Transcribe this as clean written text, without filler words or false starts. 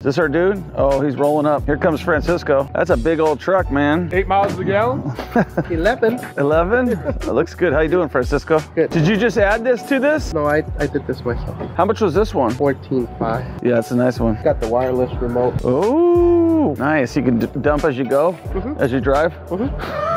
this our dude? Oh, he's rolling up. Here comes Francisco. That's a big old truck, man. 8 miles a gallon? 11. 11? It looks good. How you doing, Francisco? Good. Did you just add this to this? No, I did this myself. How much was this one? 14.5. Yeah, it's a nice one. Got the wireless remote. Oh, nice. You can dump as you go, as you drive.